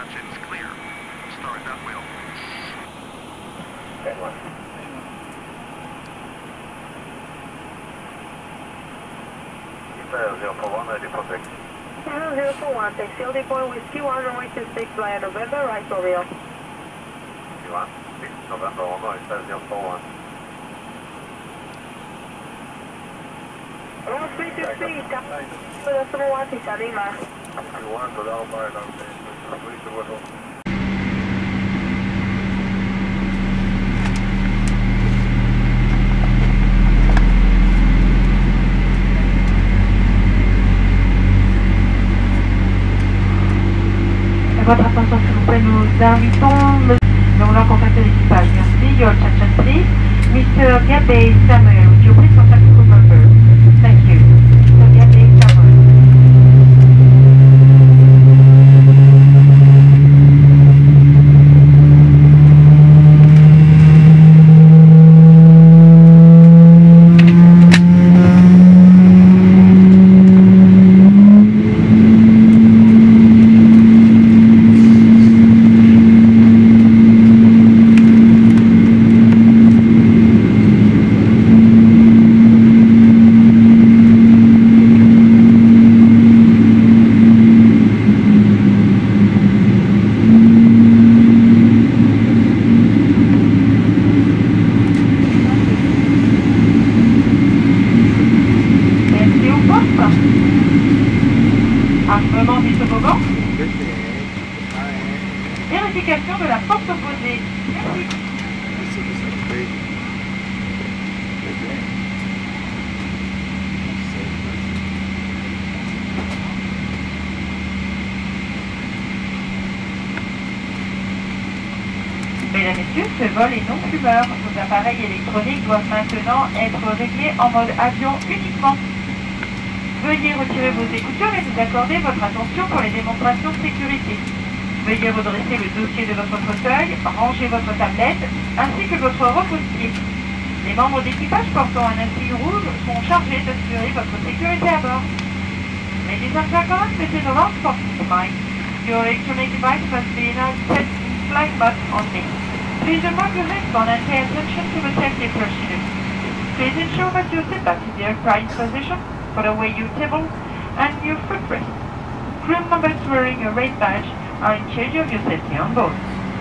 Engines clear. Start that wheel. 10-1. Email 041, ready for taxi. 041, taxi LD Whiskey 1, runway 26, via November, right for real. 1, 6 November 1, Email 041. Runway 323, decimal 1, תשאל אימה. 1, תודה רבה, אלא תחזרי שבוע טוב. Votre attention s'il vous plaît, nous invitons nous voulons contacter l'équipage. Merci. Your attention please. Mr. Gabay Samuel, would you please contact the crew member? Thank you. Mr. Gabay Samuel. Armement du toboggan. Vérification de la porte opposée. Merci. Mesdames et messieurs, ce vol est non fumeur. Vos appareils électroniques doivent maintenant être réglés en mode avion uniquement. Veuillez retirer vos écouteurs et nous accorder votre attention pour les démonstrations de sécurité. Veuillez redresser le dossier de votre fauteuil, ranger votre tablette, ainsi que votre repose-pied. Les membres d'équipage portant un insigne rouge sont chargés d'assurer votre sécurité à bord. Ladies and gentlemen, this is a last possible mind. Your electronic device must be in set flight mode only. Please remove your headphone and pay attention to the safety procedures. Please ensure that your seatbelt is in the upright position. Put away your table and your footrest. Crew members wearing a red badge are in charge of your safety on board.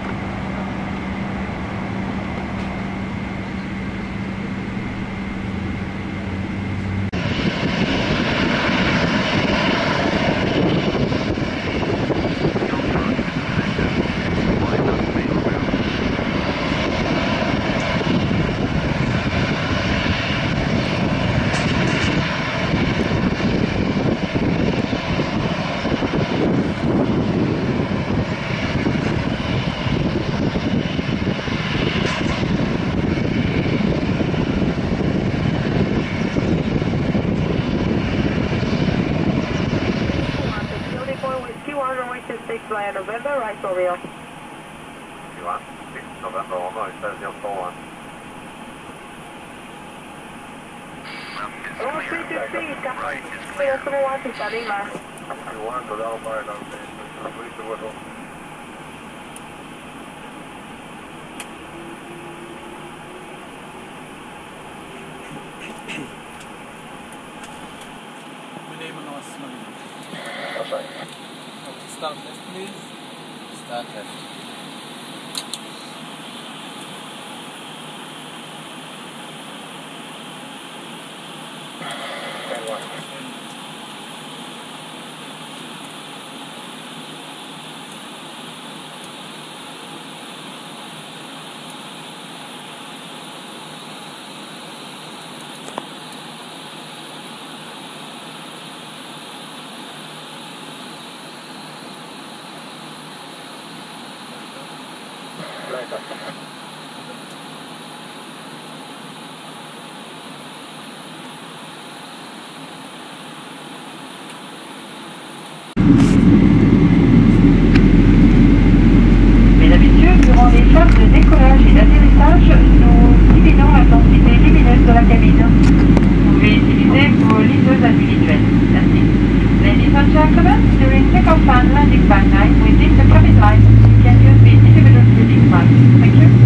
Via November, right for real. 1, 6 November 1, Email 041. Runway 323, decimal 1, תשאל אימה. 1, תודה רבה, אלא תחזרי שבוע טוב. Start left, please. Start left. Mesdames et messieurs, durant les phases de décollage et d'atterrissage, nous diminuons l'intensité lumineuse de la cabine. Vous pouvez utiliser vos liseuses individuelles. Merci. Ladies and gentlemen, during takeoff and landing by line within the cabin line, you can use the individual seating mask. Thank you.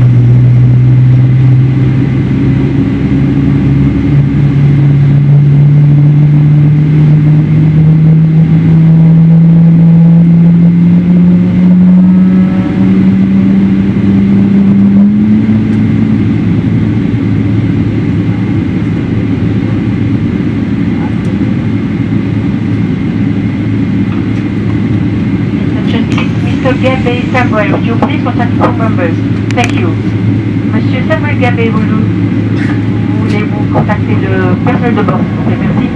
Gabé Samuel, would you please contact crew members? Thank you. Monsieur Samuel Gabé, voulez-vous contacter le personnel de bord, s'il vous plaît? Merci.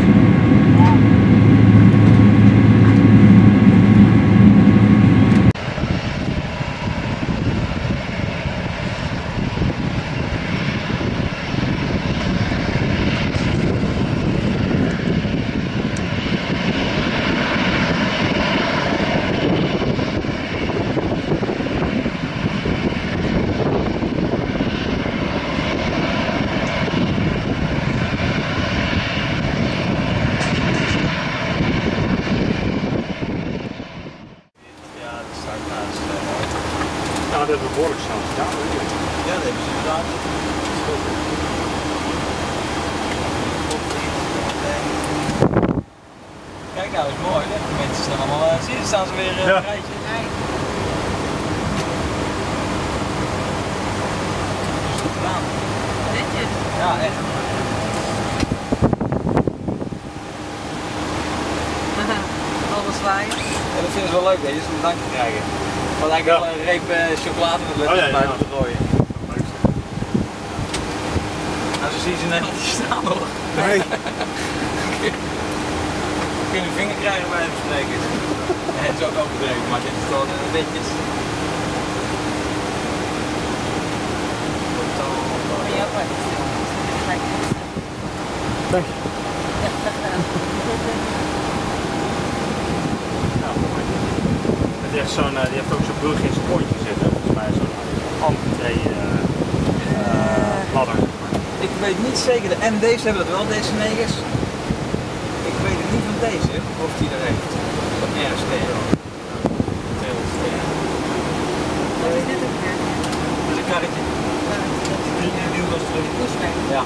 Nou, dat hebben we behoorlijk snel gedaan. Ja, dat hebben ze gedaan. Kijk nou, is mooi. Hè? De mensen staan allemaal, zie je, staan ze weer een rijtje. Dus goed gedaan. Netjes. Ja, echt. Alles zwaaien. Ja, dat vinden ze wel leuk, weet je, ze een dankje krijgen. Wat eigenlijk wel een reep chocolade met letters bij te gooien. Nou, zo zie je ze net niet staan hoor. Nee. Kun je een vinger krijgen bij het spreken. En het is ook overdreven, maar dit is gewoon netjes. Dank je. Die heeft ook zo'n brug in zijn pontje zitten, volgens mij zo'n ladder. Ik weet niet zeker, de MD's hebben dat wel, deze negers. Ik weet het niet van deze, of die er heeft. Van RST. Wat is dit ook weer? Dat is een karretje. Die was terug. Ja.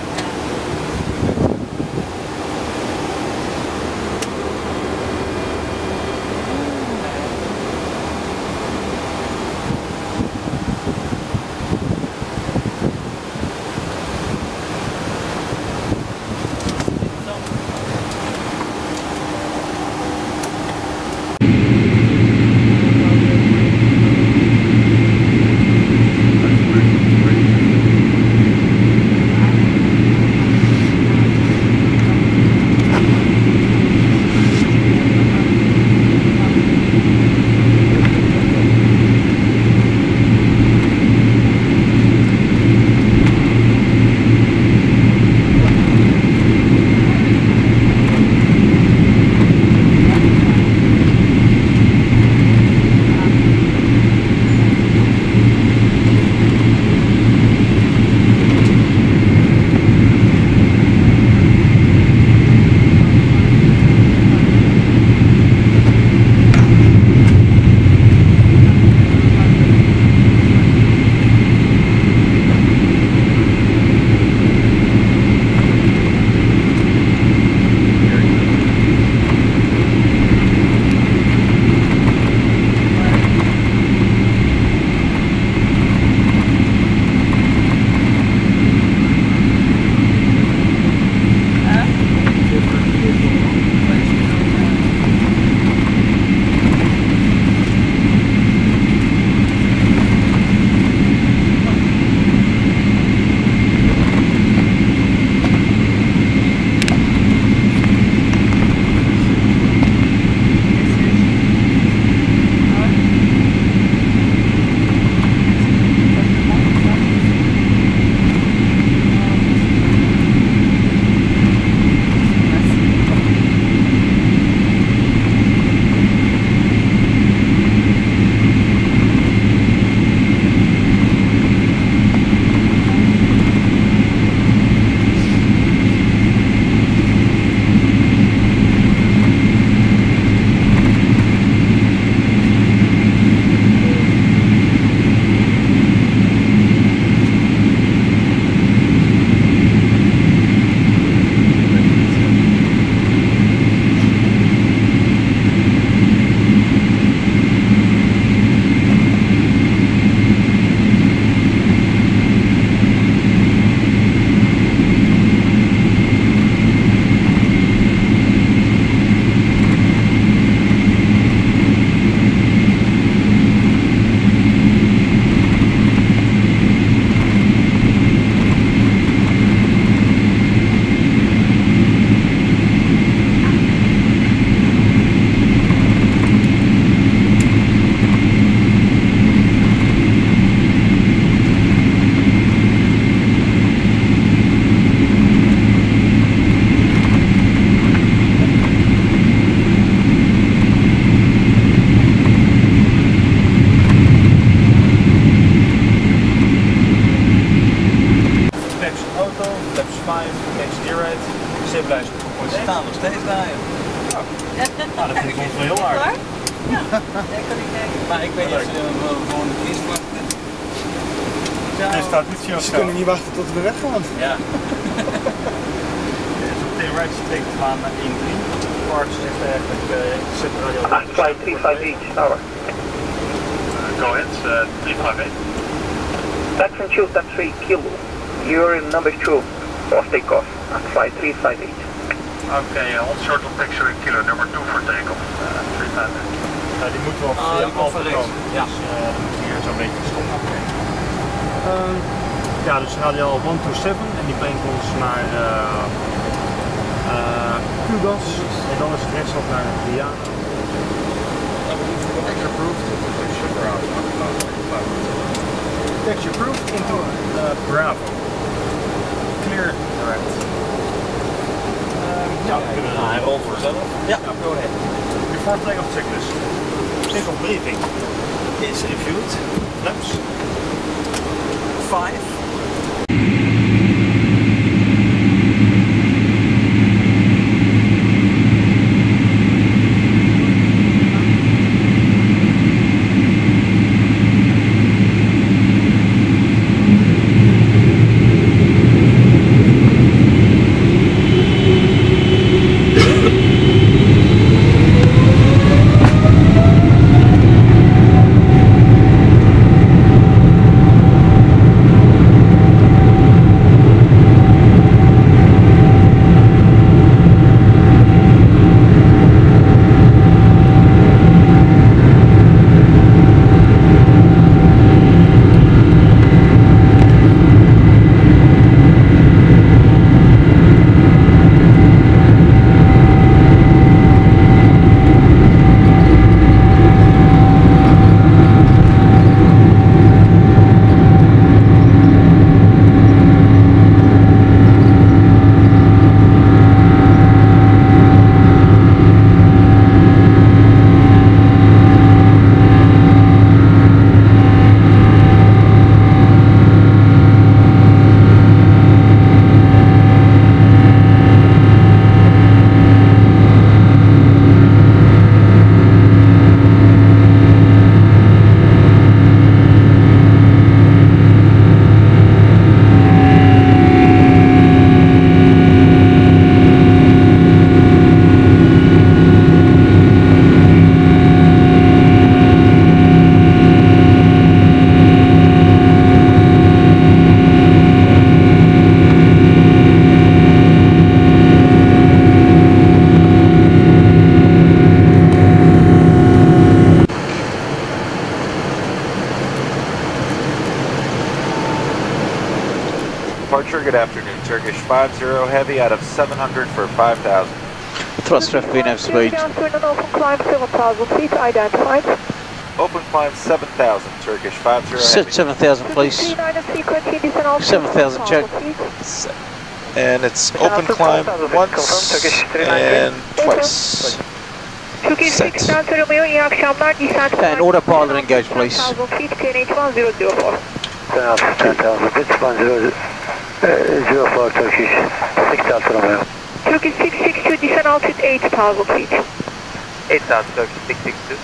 Kijk. Gewoon eerst wachten. Dit staat niet zo. Ze kunnen niet wachten tot we weggaan. Ja. Op theoretische betekent het gaan naar 1-3. Parks zegt eigenlijk, zet de radio op. Flight 358, over. Go ahead, 358. Taxi 2 Kilo. You're in number 2 for takeoff. Flight 358. Okay, hold short on taxi kilo number 2 for takeoff. 358. Nou, die moeten wel via Alpha komen. Ja. Dus dan moet je hier zo'n beetje stoppen. Ja, dus radiaal 127 en die brengt ons naar Kugas en dan is het rechtsaf naar Diana. Taxi approved into Bravo. Clear direct. Ja, Hij rolt vanzelf. Ja, go ahead. Before takeoff checklist. Takeoff briefing is reviewed. Flaps. 5. Departure, good afternoon. Turkish 50 heavy out of 700 for 5,000. Thrust FVNF speed. Open climb 7,000 feet, identified. Open climb 7,000. Turkish 50 Set heavy. 7,000 please. 7,000 check. And it's open climb once and twice. Turkish Set. 6 Romeo, iyi akşamlar. Descent And autopilot engage please. 10,000 feet, KNH 1004. 10,000 feet, 1004 Turkish 6 Romeo. Turkish 662, descent altitude 8,000 feet. 8,000 Turkish 662.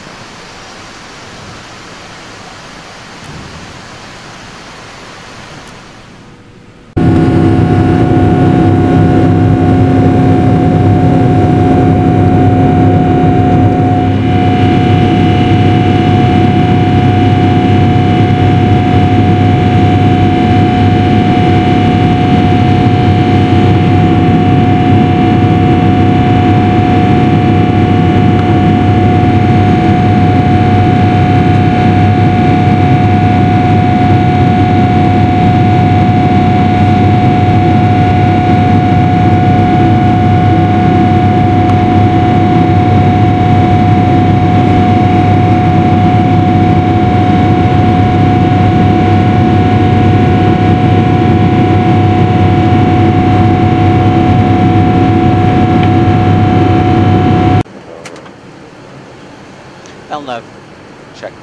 LNAV. Check.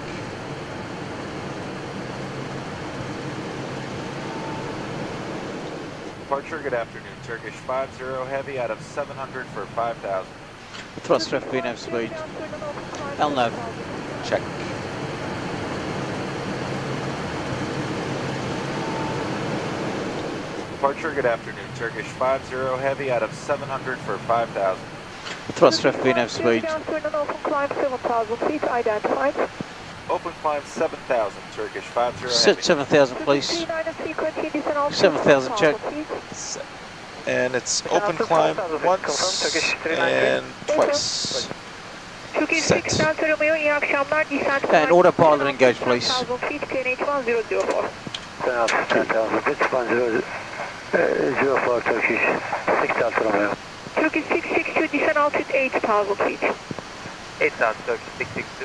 Departure, good afternoon. Turkish 50 heavy out of 700 for 5,000. Thrust FVNF speed. LNAV. Check. Departure, good afternoon. Turkish 50 heavy out of 700 for 5,000. Thrust left VNAV speed. Open climb 7,000 feet, identified. Open climb 7,000, Turkish 50 Set heavy. 7,000 please. 7,000 check. And it's open climb once and twice. Turkish Set. 6 Romeo, iyi akşamlar. Descent And autopilot engage please. 10,000 feet, KNH 1004. 10,000 bits, 1004 Turkish 6 Romeo. Turkish 662, descent altitude 8,000 feet. 8,000 Turkish 662.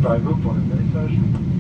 préparez-vous pour l'atterrissage.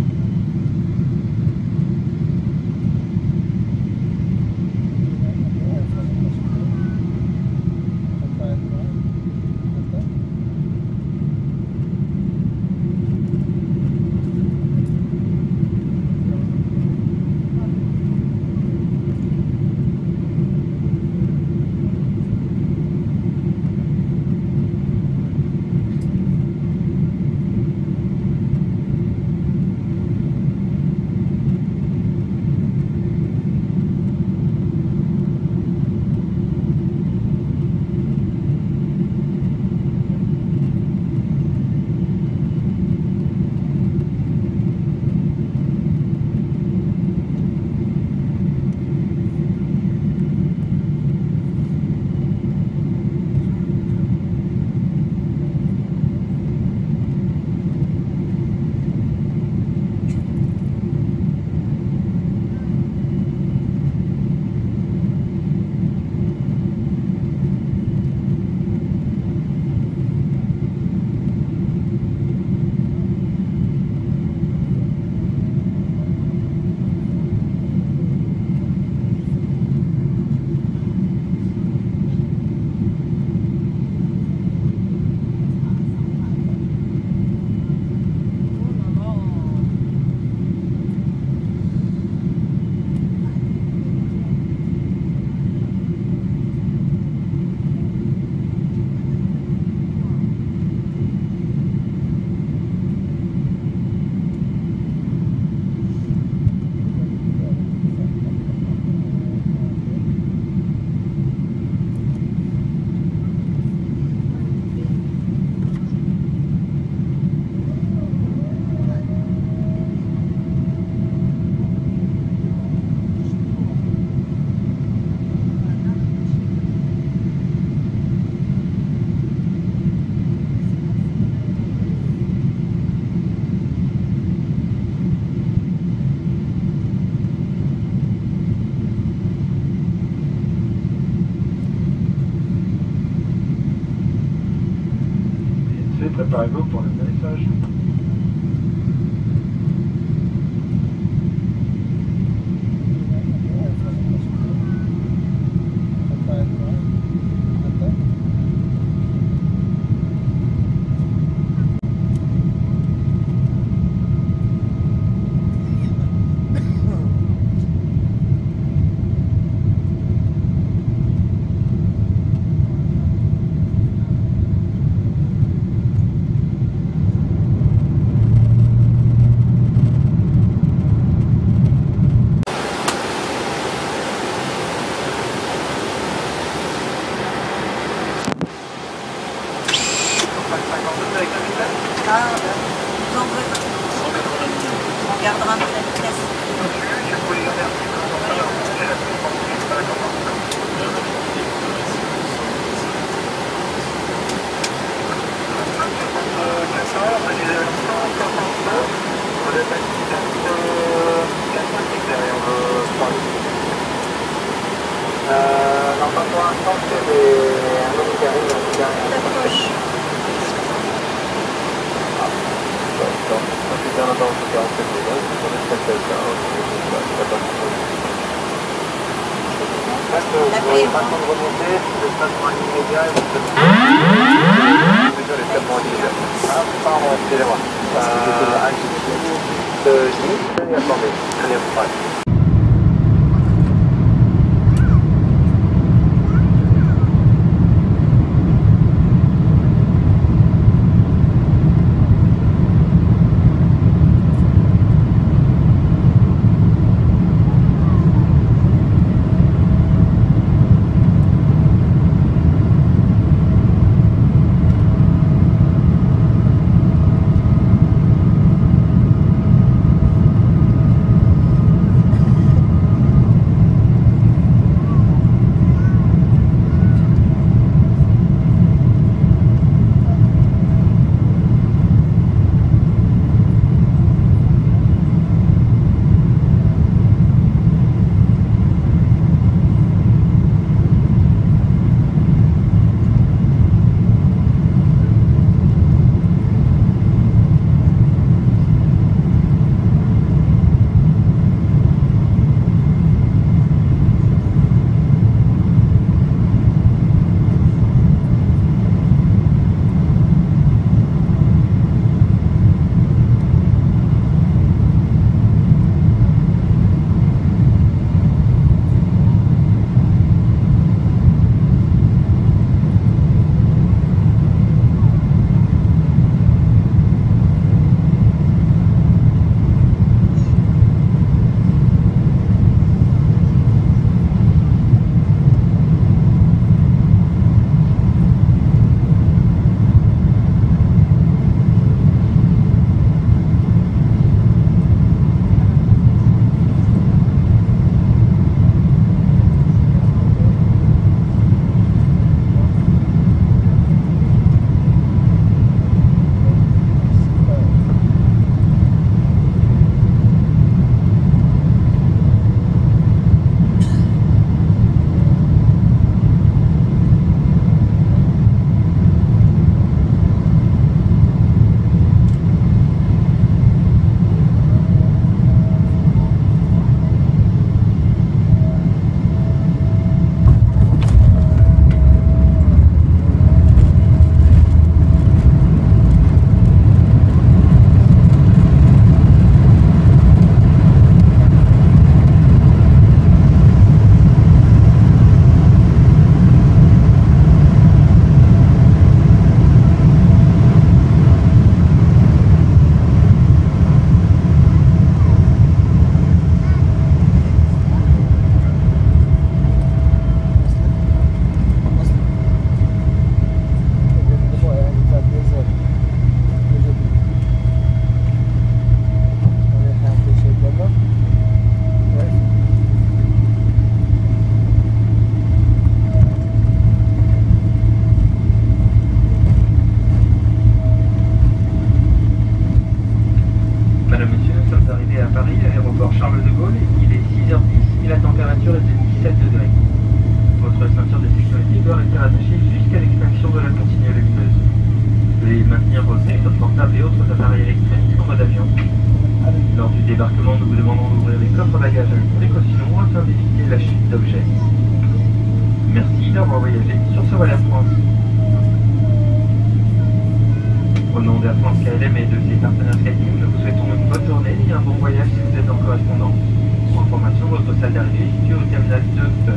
Préparez-vous pour l'atterrissage. On gardera notre vitesse. L'enfant pour l'instant c'est un homme qui arrive D'approche. La clé, façon de remonter, le traitement immédiat et le traitement immédiat. Pardon, excusez-moi. Attendez, allez, ouais. maintenir attaché jusqu'à l'extinction de la continuelle lumineuse. Veuillez maintenir vos téléphones portables et autres appareils électroniques en mode avion. Lors du débarquement, nous vous demandons d'ouvrir les coffres bagages avec précaution afin d'éviter la chute d'objets. Merci d'avoir voyagé sur ce vol Air France. Au nom d'Air France KLM et de ses partenaires SkyTeam, nous vous souhaitons une bonne journée et un bon voyage si vous êtes en correspondance. Pour information, votre salle d'arrivée est située au terminal 2E.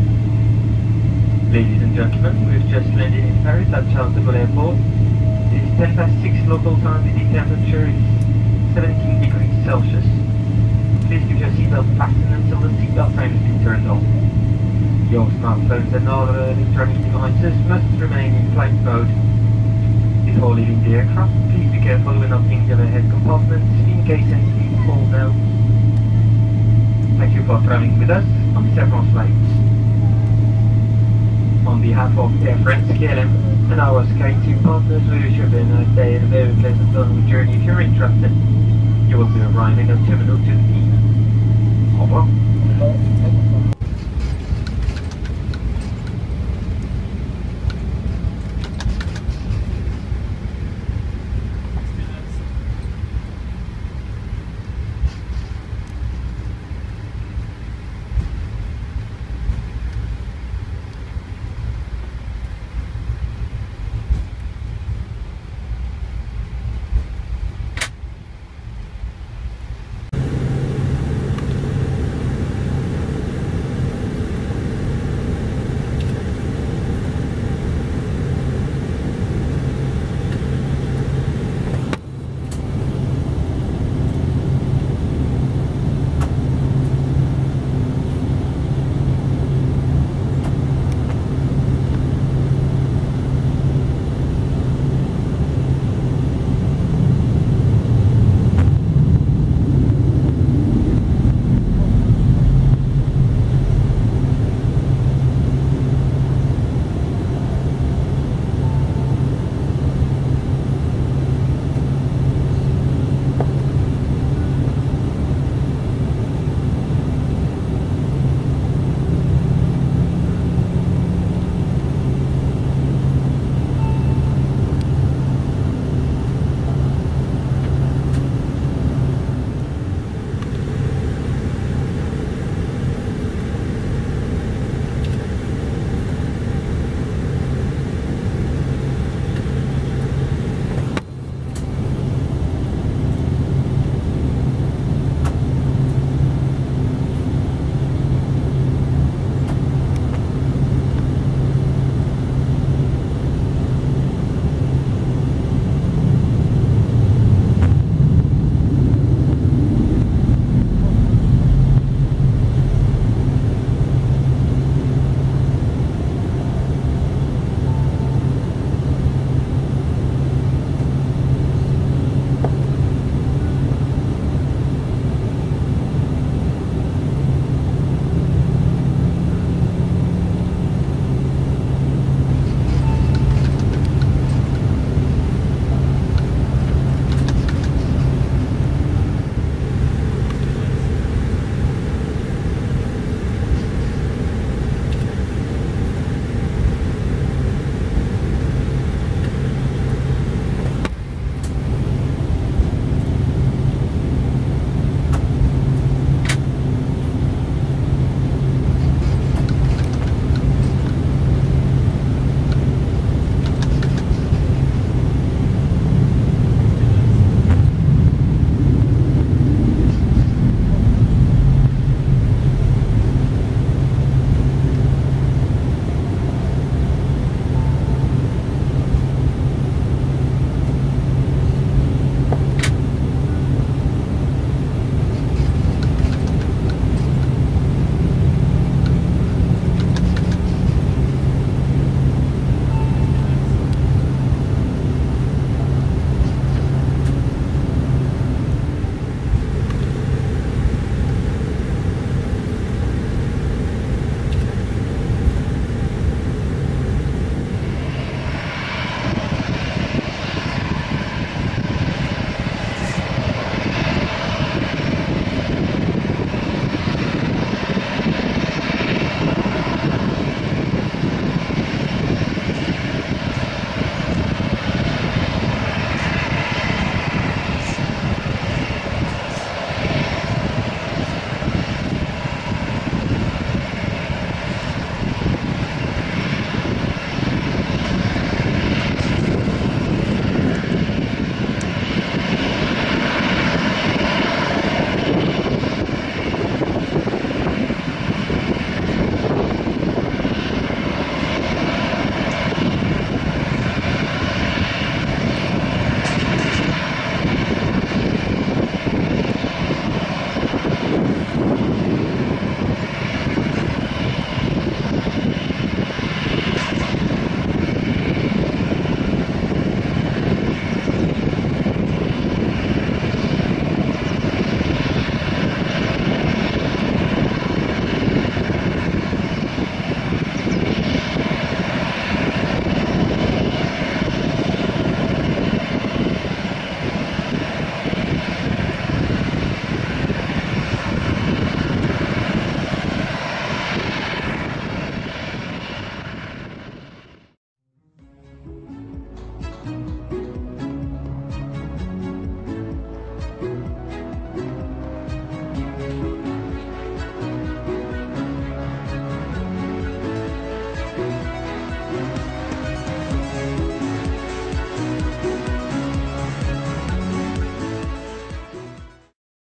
Ladies and gentlemen, we've just landed in Paris at Charles de Gaulle Airport. It is 10 past 6 local time. The temperature is 17 degrees Celsius. Please keep your seatbelt fastened until the seatbelt sign has been turned on. Your smartphones and other electronic devices must remain in flight mode. Before leaving the aircraft, please be careful when opening the overhead compartments in case anything falls out. Thank you for traveling with us on this Air France flight. On behalf of Air France KLM and our SkyTeam partners, we wish you a very nice day and a very pleasant long journey if you're interested. You will be arriving at Terminal 2E. Au revoir.